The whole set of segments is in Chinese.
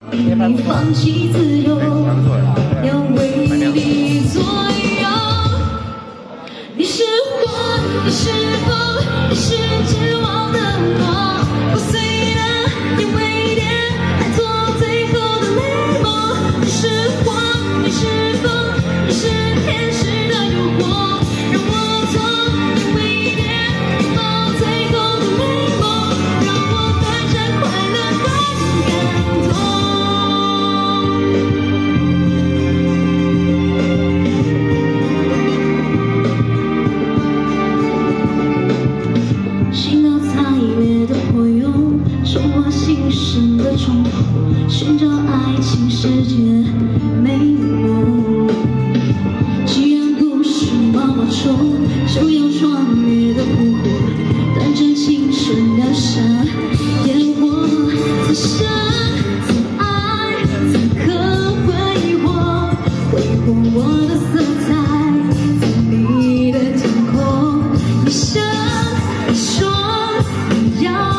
你放弃自由，要为你左右。你是火，你是风，你是绝望的我，破碎的眼尾点，还做最后的美梦。你是火，你是风，你是天使的诱惑，让我做眼尾点，拥抱最后的美梦，让我短暂快乐更感动。 心深的冲突，寻找爱情世界美梦。既然不是毛毛虫，就要壮烈的扑火，短暂青春留下烟火。此生曾爱，曾可挥霍，挥霍我的色彩，在你的天空。你想，你说，你要。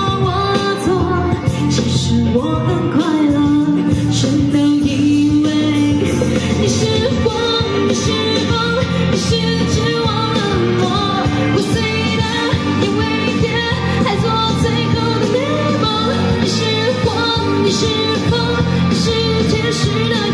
我很快乐，全都因为你是火，你是风，你是绝望的我，破碎的眼尾点，还做最后的美梦。你是火，你是风，你是天使的。